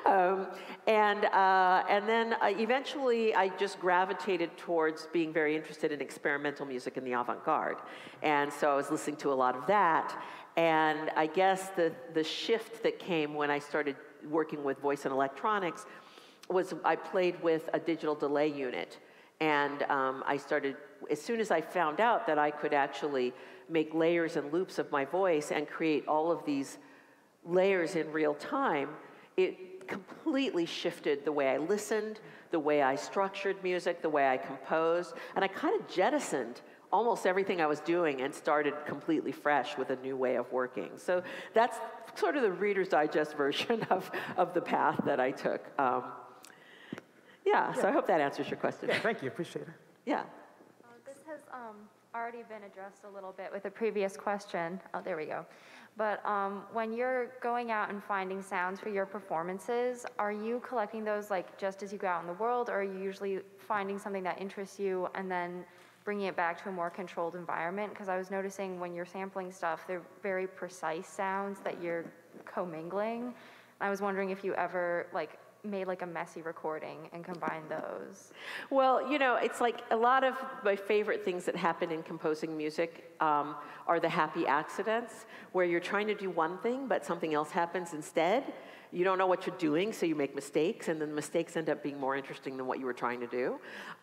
S3: And then eventually I just gravitated towards being very interested in experimental music and the avant-garde. And so I was listening to a lot of that. And I guess the shift that came when I started working with voice and electronics was I played with a digital delay unit. And I started, as soon as I found out that I could actually make layers and loops of my voice and create all of these layers in real time, it completely shifted the way I listened, the way I structured music, the way I composed, and I kind of jettisoned almost everything I was doing and started completely fresh with a new way of working. So that's sort of the Reader's Digest version of the path that I took. So I hope that answers your question.
S6: Yeah, thank you, appreciate it.
S3: Yeah.
S22: This has has already been addressed a little bit with a previous question. Oh, there we go. But when you're going out and finding sounds for your performances, are you collecting those like just as you go out in the world, or are you usually finding something that interests you and then bringing it back to a more controlled environment? Because I was noticing when you're sampling stuff, they're very precise sounds that you're commingling. I was wondering if you ever like made like a messy recording and combined those.
S3: Well, you know, it's like a lot of my favorite things that happen in composing music are the happy accidents, where you're trying to do one thing, but something else happens instead. You don't know what you're doing, so you make mistakes, and then the mistakes end up being more interesting than what you were trying to do.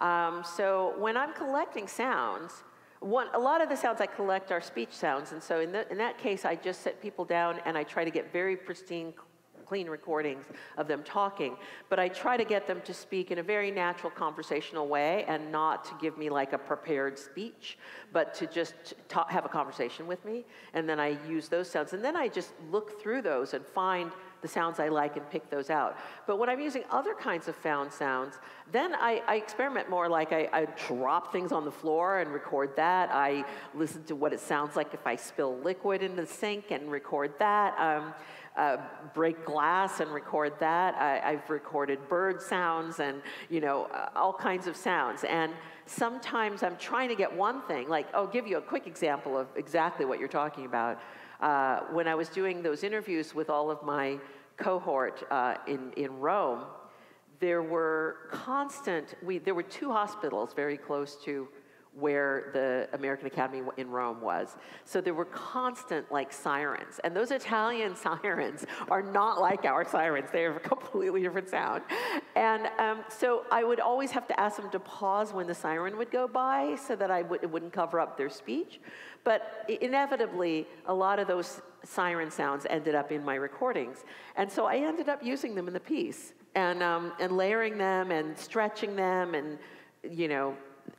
S3: So when I'm collecting sounds, a lot of the sounds I collect are speech sounds, and so in that case, I just sit people down and I try to get very pristine, clean recordings of them talking, but I try to get them to speak in a very natural conversational way and not to give me like a prepared speech, but to just have a conversation with me, and then I use those sounds, and then I just look through those and find the sounds I like and pick those out. But when I'm using other kinds of found sounds, then I experiment more, like I drop things on the floor and record that. I listen to what it sounds like if I spill liquid in the sink and record that. Break glass and record that. I've recorded bird sounds and, you know, all kinds of sounds. And sometimes I'm trying to get one thing, like, I'll give you a quick example of exactly what you're talking about. When I was doing those interviews with all of my cohort in Rome, there were there were two hospitals very close to where the American Academy in Rome was. So there were constant like sirens, and those Italian sirens are not like our sirens. They have a completely different sound. And so I would always have to ask them to pause when the siren would go by so that it wouldn't cover up their speech. But inevitably, a lot of those siren sounds ended up in my recordings. And so I ended up using them in the piece and layering them and stretching them and, you know,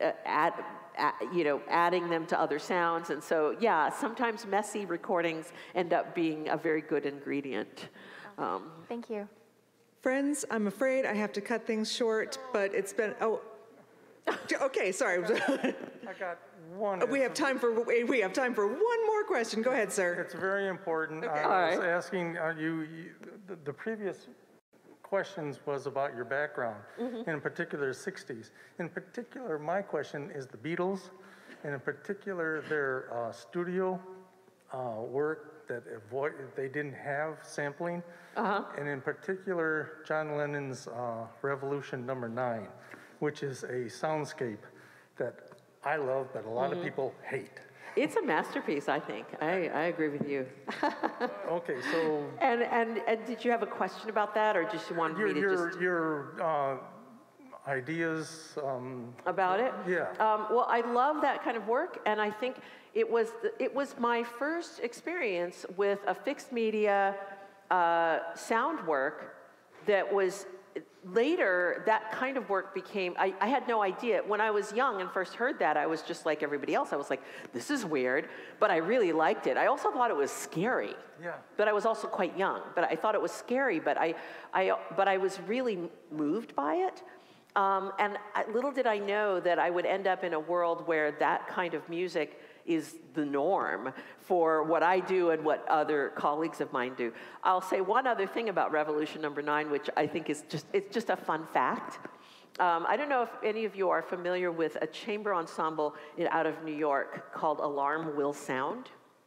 S3: adding them to other sounds. And so, yeah, sometimes messy recordings end up being a very good ingredient.
S22: Thank you.
S4: Friends, I'm afraid I have to cut things short, but it's been, okay, sorry.
S7: I got one.
S4: We have time for one more question. Go ahead, sir.
S7: It's very important.
S4: Okay.
S7: I was asking the previous questions was about your background, in particular 60s. In particular, my question is the Beatles, and in particular their studio work that they didn't have sampling, and in particular John Lennon's Revolution No. 9, which is a soundscape that I love, but a lot of people hate.
S3: It's a masterpiece, I think. I agree with you.
S7: Okay, so...
S3: And did you have a question about that, or just you wanted me to just...
S7: Your ideas...
S3: about it?
S7: Yeah.
S3: Well, I love that kind of work, and I think it was my first experience with a fixed media sound work that was... Later, that kind of work became, I had no idea. When I was young and first heard that, I was just like everybody else. I was like, this is weird, but I really liked it. I also thought it was scary.
S7: Yeah.
S3: But I was also quite young. But I thought it was scary, but I was really moved by it. And little did I know that I would end up in a world where that kind of music is the norm for what I do and what other colleagues of mine do. I'll say one other thing about Revolution No. 9, which I think is it's just a fun fact. I don't know if any of you are familiar with a chamber ensemble out of New York called Alarm Will Sound.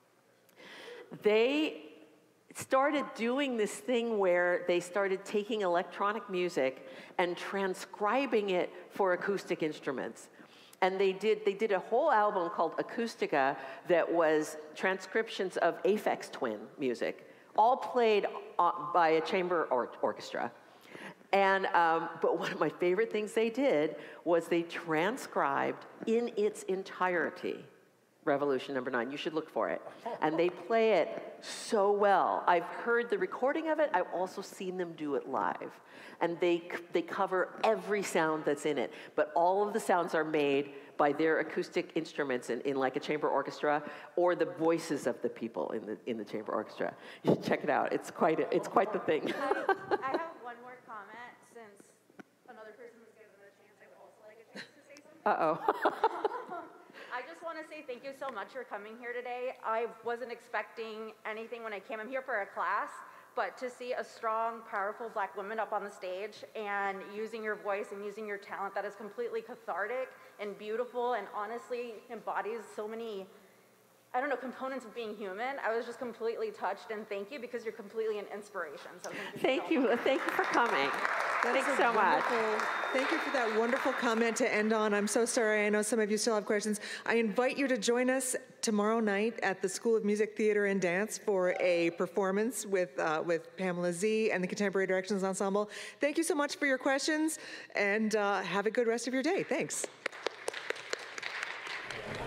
S3: They started doing this thing where they started taking electronic music and transcribing it for acoustic instruments. And they did a whole album called Acoustica that was transcriptions of Aphex Twin music, all played by a chamber orchestra. And but one of my favorite things they did was they transcribed in its entirety Revolution No. 9. You should look for it. And they play it so well. I've heard the recording of it. I've also seen them do it live. And they cover every sound that's in it. But all of the sounds are made by their acoustic instruments in like a chamber orchestra, or the voices of the people in the chamber orchestra. You should check it out. It's quite the thing.
S22: I have one more comment, since another person was given a chance. I would also like a chance to say something.
S3: Uh-oh.
S9: say thank you so much for coming here today. I wasn't expecting anything when I came. I'm here for a class, but to see a strong, powerful Black woman up on the stage and using your voice and using your talent that is completely cathartic and beautiful and honestly embodies so many, I don't know, components of being human. I was just completely touched, and thank you because you're completely an inspiration. So
S10: thank you for coming. Thanks so much.
S4: Thank you for that wonderful comment to end on. I'm so sorry. I know some of you still have questions. I invite you to join us tomorrow night at the School of Music, Theater, and Dance for a performance with Pamela Z and the Contemporary Directions Ensemble. Thank you so much for your questions, and have a good rest of your day. Thanks.